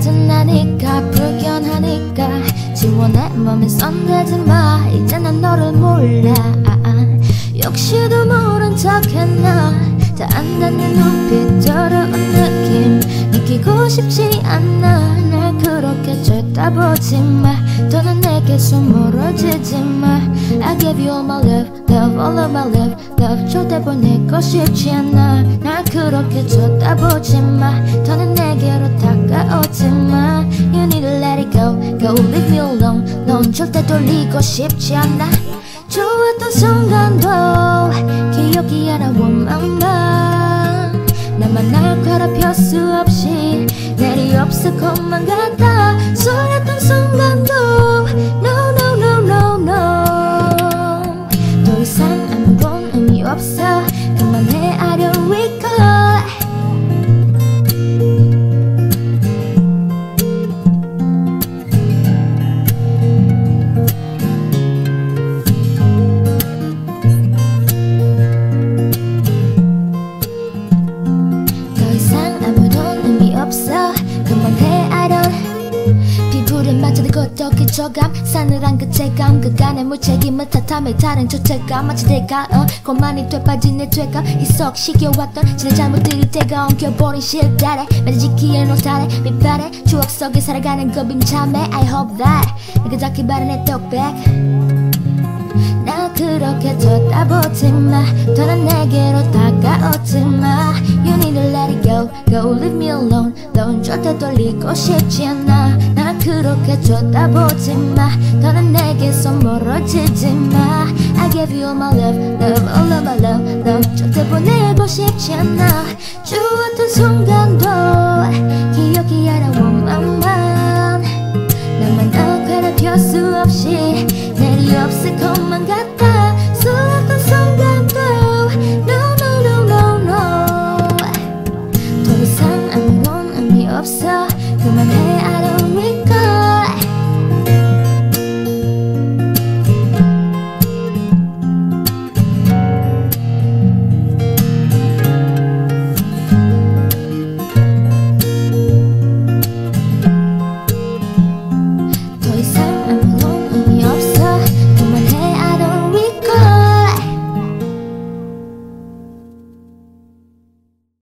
짜증나니까 불편하니까 지원해 맘에 손대지마. 이제 난 너를 몰라. 역시도 모른 척했나. 다 안다는 눈빛 더러운 느낌 느끼고 싶지 않아. 날 그렇게 쳐다보지마. 더는 내게서 멀어지지마. I give you all my love, love, all of my love, love. 절대 보내고 싶지 않아. 날 그렇게 쳐다보지마. 더는 내게로 다가오지마. You need to let it go, go leave me alone. 넌 절대 돌리고 싶지 않아. 좋았던 순간도 기억이 안 나 원망만. 나만 날 괴롭힐 수 없이 내리 없을 것만 같아. 설렜던 순간도 No no no no no. 더 이상 아무런 의미 없어. 그만해 I don't recall. 그만해 I don't. 피부를 만지는 것도 기초감. 싸늘한 그 체감 그간의 무책임을 탓함에 다른 주체감. 마치 내가 고만이 되빠진 내 죄감. 희석 시켜왔던 지난 잘못들이 때가 엉켜버린 실달에 매지기에 노탈에 밑발에 추억 속에 살아가는 그 빈참에 I hope that 내가 닿기 바란 내 떡백. 나 그렇게 쳐다보지마. 더는 내게로 다가오지마. You need to let it go, go leave me alone. 넌 절대 돌리고 싶지 않아. 나 그렇게 쳐다보지마. 더는 내게서 멀어지지마. I give you all my love, love, all of my love, love. 절대 보내고 싶지 않아. 좋았던 순간도 기억이 안 나 원망만. 나만 너 괴롭힐 수 없이 내리 없을 것만 같아. 설렜던 순간도 No no no no no. 더 이상 아무런 의미 없어. 그만해